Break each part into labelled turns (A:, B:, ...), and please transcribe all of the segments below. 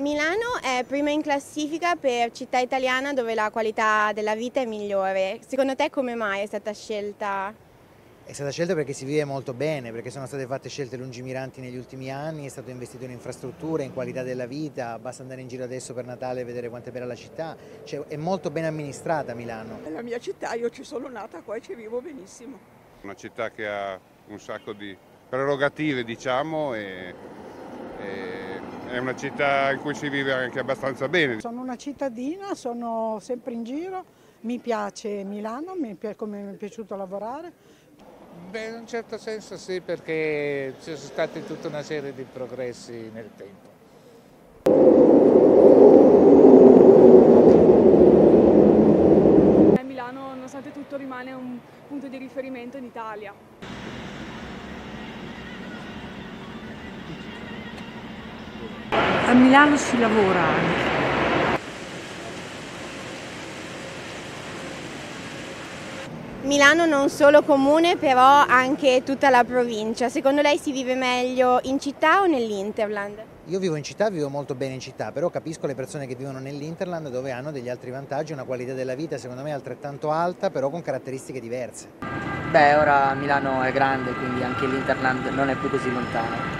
A: Milano è prima in classifica per città italiana dove la qualità della vita è migliore. Secondo te come mai è stata scelta?
B: È stata scelta perché si vive molto bene, perché sono state fatte scelte lungimiranti negli ultimi anni, è stato investito in infrastrutture, in qualità della vita, basta andare in giro adesso per Natale e vedere quanto è bella la città, cioè, è molto ben amministrata Milano.
C: È la mia città, io ci sono nata qua e ci vivo benissimo.
D: Una città che ha un sacco di prerogative, diciamo, e è una città in cui si vive anche abbastanza bene.
E: Sono una cittadina, sono sempre in giro, mi piace Milano, come mi è piaciuto lavorare.
F: Beh, in un certo senso sì, perché ci sono stati tutta una serie di progressi nel tempo.
G: Milano, nonostante tutto, rimane un punto di riferimento in Italia.
H: A Milano si lavora anche.
A: Milano non solo comune, però anche tutta la provincia. Secondo lei si vive meglio in città o nell'Interland?
B: Io vivo in città, vivo molto bene in città, però capisco le persone che vivono nell'Interland dove hanno degli altri vantaggi, una qualità della vita secondo me altrettanto alta, però con caratteristiche diverse.
I: Beh, ora Milano è grande, quindi anche l'Interland non è più così lontano.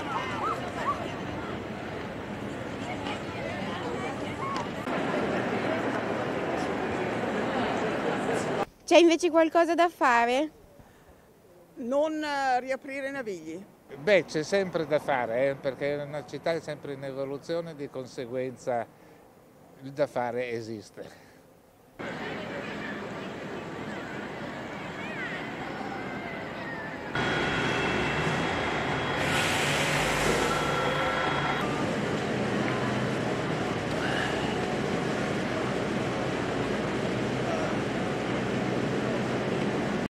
A: C'è invece qualcosa da fare?
C: Non riaprire i Navigli.
F: Beh, c'è sempre da fare, perché una città è sempre in evoluzione, di conseguenza il da fare esiste.